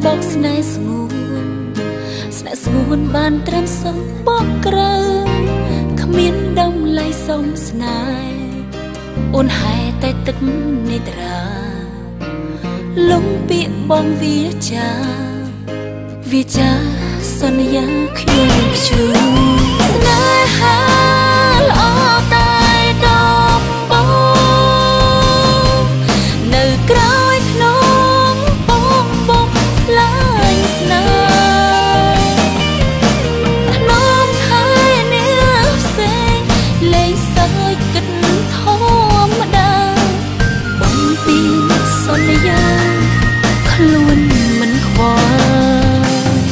បោកស្នេហ៍ស្ងួនស្នេហ៍ស្ងួនបានត្រាំសងបោកក្រៅគ្មានដំឡៃសុំស្នេហ៍អូនហែតែទឹកនេត្រាលំពាក្យបងវាចាសន្យាខ្ញុំខ្ជូរស្នេហាល្អតែដំបងនៅក្រោយក្នុងបងបងឡាយស្នេហ៍ធ្នមថែអ្នកផ្សេងលេងសើចគិតធម្មតាបំពេញសន្យាខ្លួនមិនខ្វល់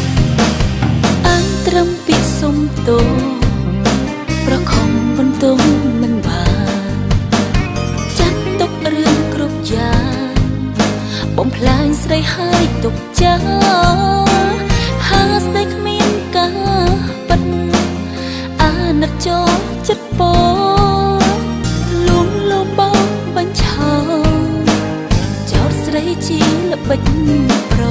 ត្រឹមពាក្យសុំទោប្រខំបន្ទងមិនបានចាត់ទុករឿងគ្រប់យ៉ាងបំផ្លាញស្រីហើយទុកចាហាស្ដីគ្មានការពិតអាណិតចូលចិត្តពោលួងលោបោបញ្ឆោចោតស្រីជាល្បិចប្រ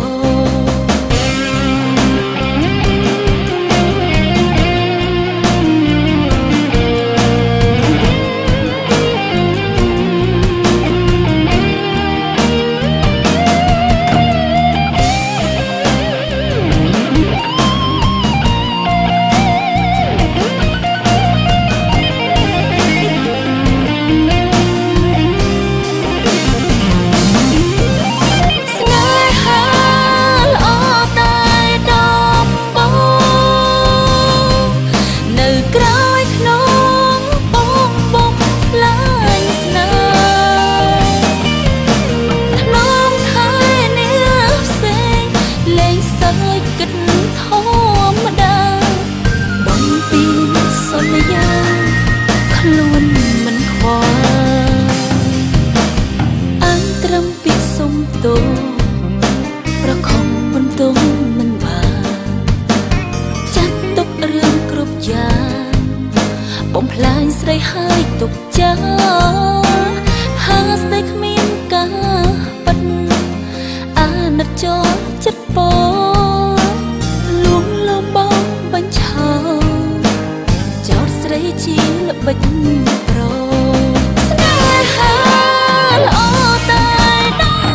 ខ្លួនមិនខ្វល់អានត្រឹមពាក្យសុំទោប្រខំបន្ទងមិនបានចាត់ទុករឿងគ្រប់យ៉ាងបំផ្លាញស្រីហើយទុកចាហាស្ដីគ្មានការពិតអាណិតចូលចិត្តពោលួងលោបោបញ្ឆោចោតស្រីជាល្បិចប្រស្នេហាល្អតែដំ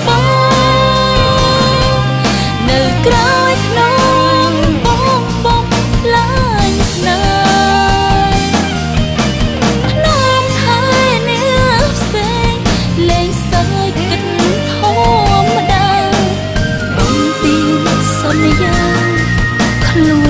បងនៅក្រោយក្នុងបងបងឡាយស្នេហ៍ធ្នមថែអ្នកផ្សេងលេងសើចគិតធម្មតាបំពេញសន្យាខ្លួន